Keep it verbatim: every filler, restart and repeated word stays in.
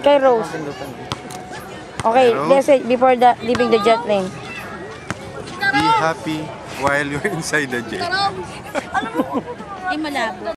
Kay Rose. Okay, message before the leaving the jet plane. Be happy while you're inside the jet. Ay, malabo.